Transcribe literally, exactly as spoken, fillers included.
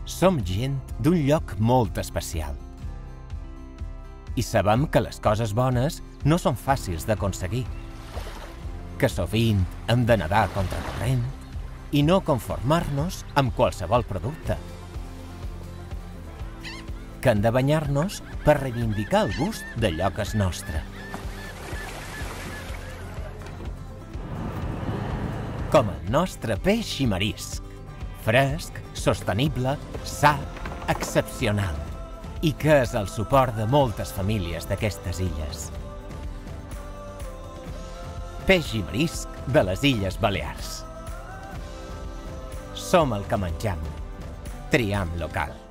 Som gent d'un lloc molt especial. I sabem que les coses bones no són fàcils d'aconseguir, que sovint hem de nedar contra corrent i no conformar-nos amb qualsevol producte, que hem de banyar-nos per reivindicar el gust d'allò que és nostre. Com el nostre peix i marisc, fresc, sostenible, sa, excepcional, i que és el suport de moltes famílies d'aquestes illes. Peix i marisc de les Illes Balears. Som el que mengem. Triam local.